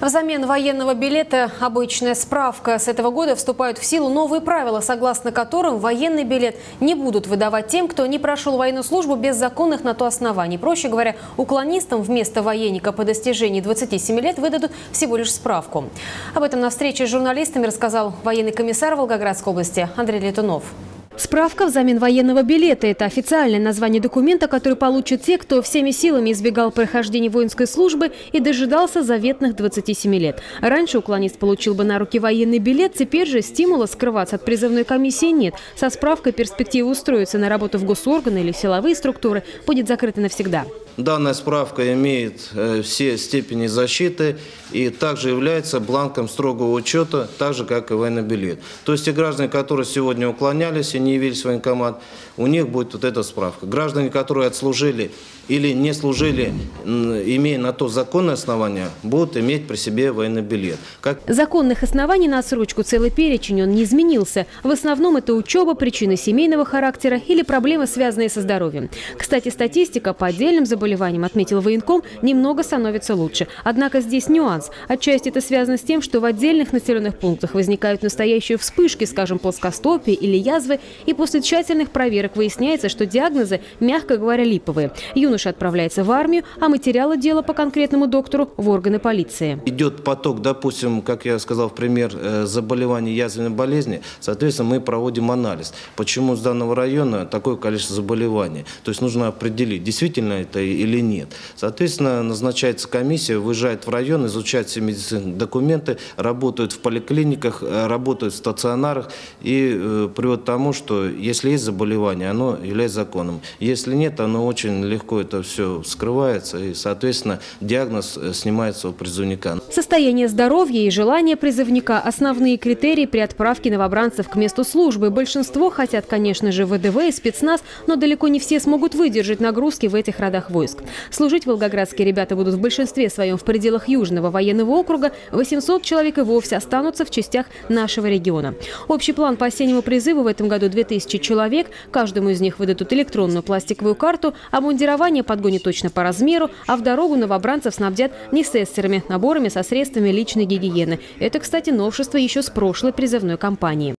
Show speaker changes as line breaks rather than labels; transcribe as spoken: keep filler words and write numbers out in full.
Взамен военного билета – обычная справка. С этого года вступают в силу новые правила, согласно которым военный билет не будут выдавать тем, кто не прошел военную службу без законных на то оснований. Проще говоря, уклонистам вместо военника по достижении двадцати семи лет выдадут всего лишь справку. Об этом на встрече с журналистами рассказал военный комиссар Волгоградской области Андрей Летунов.
Справка взамен военного билета – это официальное название документа, который получат те, кто всеми силами избегал прохождения воинской службы и дожидался заветных двадцати семи лет. Раньше уклонист получил бы на руки военный билет, теперь же стимула скрываться от призывной комиссии нет. Со справкой перспектива устроиться на работу в госорганы или силовые структуры будет закрыта навсегда.
Данная справка имеет э, все степени защиты и также является бланком строгого учета, так же, как и военный билет. То есть те граждане, которые сегодня уклонялись и не явились в военкомат, у них будет вот эта справка. Граждане, которые отслужили или не служили, имея на то законное основание, будут иметь при себе военный билет. Как...
Законных оснований на отсрочку целый перечень, он не изменился. В основном это учеба, причины семейного характера или проблемы, связанные со здоровьем. Кстати, статистика по отдельным заболеваниям, отметил военком, немного становится лучше. Однако здесь нюанс. Отчасти это связано с тем, что в отдельных населенных пунктах возникают настоящие вспышки, скажем, плоскостопия или язвы, и после тщательных проверок выясняется, что диагнозы, мягко говоря, липовые. Юноша отправляется в армию, а материалы дела по конкретному доктору в органы полиции.
Идет поток, допустим, как я сказал в пример, заболеваний язвенной болезни, соответственно, мы проводим анализ. Почему с данного района такое количество заболеваний? То есть нужно определить, действительно это или нет. Соответственно, назначается комиссия, выезжает в район, изучает все медицинские документы, работают в поликлиниках, работают в стационарах и э, приводит к тому, что если есть заболевание, оно является законом. Если нет, оно очень легко это все скрывается и, соответственно, диагноз снимается у призывника.
Состояние здоровья и желание призывника – основные критерии при отправке новобранцев к месту службы. Большинство хотят, конечно же, ВДВ и спецназ, но далеко не все смогут выдержать нагрузки в этих родах войск. Служить волгоградские ребята будут в большинстве своем в пределах Южного военного округа. восемьсот человек и вовсе останутся в частях нашего региона. Общий план по осеннему призыву в этом году две тысячи человек. Каждому из них выдадут электронную пластиковую карту, обмундирование подгонят точно по размеру, а в дорогу новобранцев снабдят несессорами, наборами со средствами личной гигиены. Это, кстати, новшество еще с прошлой призывной кампании.